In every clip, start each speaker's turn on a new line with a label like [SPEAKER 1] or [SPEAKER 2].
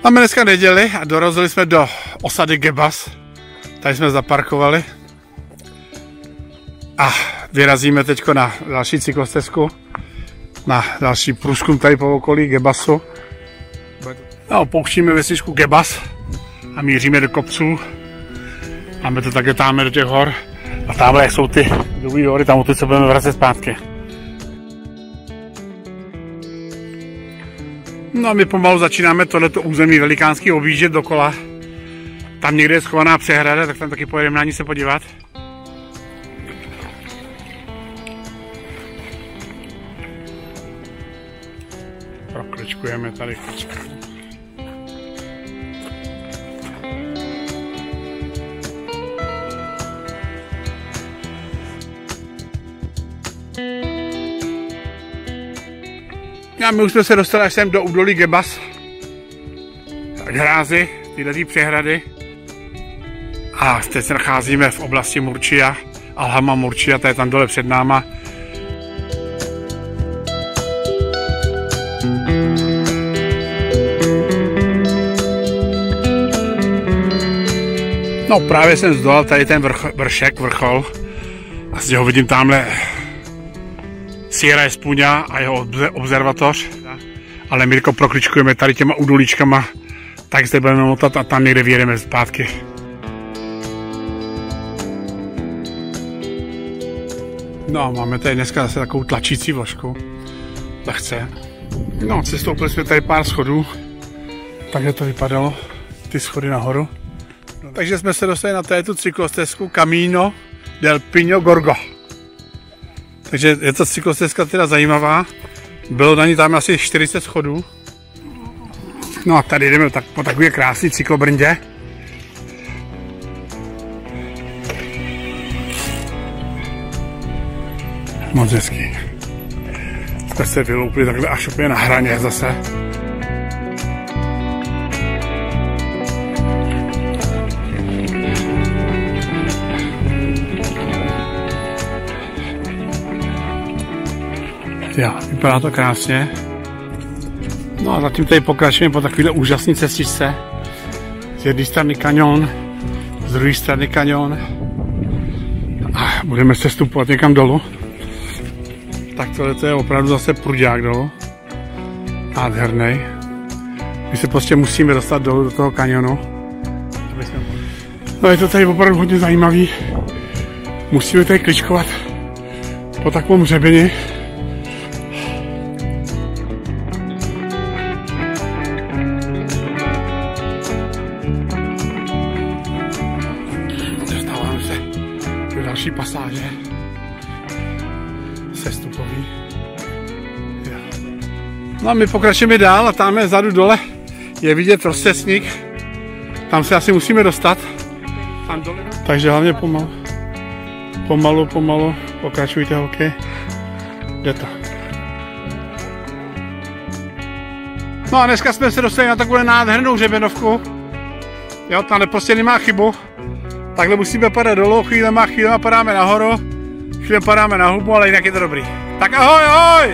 [SPEAKER 1] Máme dneska neděli a dorazili jsme do osady Gebas. Tady jsme zaparkovali. A vyrazíme teď na další cyklostezku. Na další průzkum tady po okolí Gebasu. No, pouštíme vesničku Gebas a míříme do kopců. Máme to také táme do těch hor. A tamhle jsou ty druhé hory, tam odtud se budeme vracet zpátky. No a my pomalu začínáme tohleto území velikánský objíždět dokola. Tam někde je schovaná přehrada, tak tam taky pojedeme na ní se podívat. Prokličkujeme tady klička. A my už jsme se dostali až sem do údolí Gebas. K hrázi, tyhle přehrady. A teď se nacházíme v oblasti Murčia, Alhama Murčia, to je tam dole před náma. No právě jsem zdolal tady ten vrchol a z něho vidím tamhle Sierra Espuňa a jeho observatoř. Ale my jako prokličkujeme tady těma údolíčkama, tak zde budeme motat a tam někde vyjedeme zpátky. No, máme tady dneska zase takovou tlačící vložku. Lehce. No, sestoupili jsme tady pár schodů. Takhle to vypadalo, ty schody nahoru. No, takže jsme se dostali na této cyklostezku Camino del Pino Gorgo. Takže je to cyklostezka teda zajímavá. Bylo na ní tam asi 40 schodů. No a tady jdeme po takové krásné cyklobrndě. Moc hezký. Jsme se vyloupili takhle až úplně na hraně zase. Jo, vypadá to krásně. No a zatím tady pokračujeme po takovéhle úžasné cestičce. Z jedné strany kanion, z druhé strany kanion. A budeme se stupovat někam dolů. Tak tohle je opravdu zase prudák dolů. Nádherný. My se prostě musíme dostat dolů do toho kanionu. No je to tady opravdu hodně zajímavý. Musíme tady kličkovat po takovém hřebeni. Další pasáže sestupový. No a my pokračujeme dál a tam je vzadu dole je vidět rozcestník. Tam se asi musíme dostat. Tam dole. Takže hlavně pomalu pokračujte, holky. Jde to. No a dneska jsme se dostali na takovou nádhernou hřebenovku. Jo, tam prostě nemá chybu. Takhle musíme padat dolů, chvílema padáme nahoru, chvílema padáme na hubu, ale jinak je to dobrý. Tak ahoj, ahoj!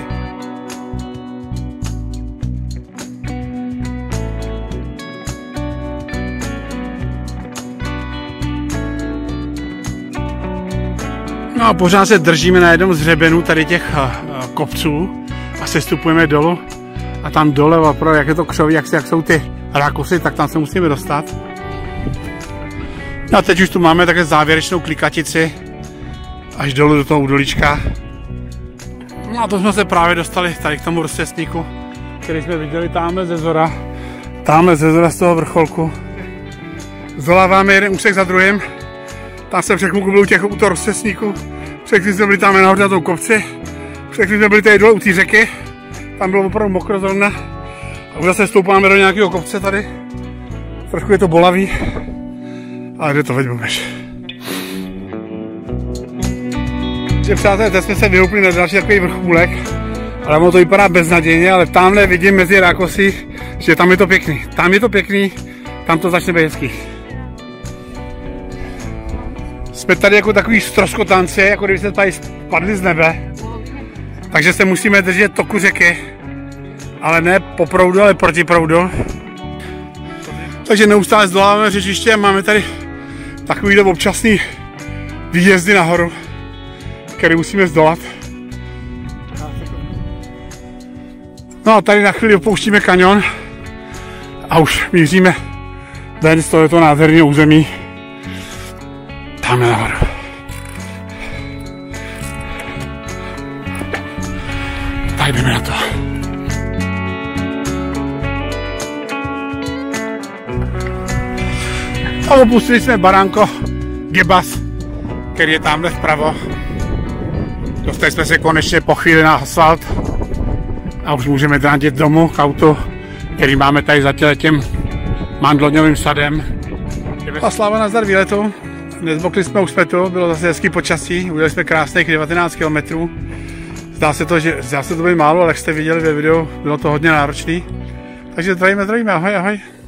[SPEAKER 1] No a pořád se držíme na jednom z hřebenů tady těch kopců a sestupujeme dolů. A tam dole, opravdu, jak je to křoví, jak jsou ty rákosy, tak tam se musíme dostat. No a teď už tu máme také závěrečnou klikatici až dolů do toho údolíčka. No a to jsme se právě dostali tady k tomu rozcestníku, který jsme viděli tamhle ze zora. Tamhle ze zora z toho vrcholku. Zdoláváme jeden úsek za druhým. Tam se všechno byl u toho rozcestníku. Všechny jsme byli tam nahoře na tom kopci. Všechny jsme byli tady dole u té řeky. Tam bylo opravdu mokro zrovna. A už zase stoupáme do nějakého kopce tady. Trošku je to bolavý. Ale jde to, veď budeš. Přátelé, teď jsme se vyhoupli na další takový vrchůlek. Ale ono to vypadá beznadějně, ale tamhle vidím mezi rákosy, že tam je to pěkný. Tam je to pěkný, tam to začne být hezký. Jsme tady jako takový ztroskotanci, jako kdyby se tady spadli z nebe. Takže se musíme držet toku řeky. Ale ne po proudu, ale proti proudu. Takže neustále zdoláváme řečiště a máme tady takovýhle občasný výjezdy nahoru, který musíme zdolat. No a tady na chvíli opouštíme kanion a už míříme ven z tohoto nádherného území. Tam nahoru. Tak jdeme na to. A opustili jsme baránko Gebas, který je tamhle vpravo. Dostali jsme se konečně po chvíli na asfalt a už můžeme drátit domů k autu, který máme tady za tím mandloňovým sadem. A sláva nazdar výletu. Nezbokli jsme u Smetu, bylo zase hezký počasí, udělali jsme krásných 19 km. Zdá se to být málo, ale jak jste viděli ve videu, bylo to hodně náročné. Takže zdravíme, ahoj, ahoj.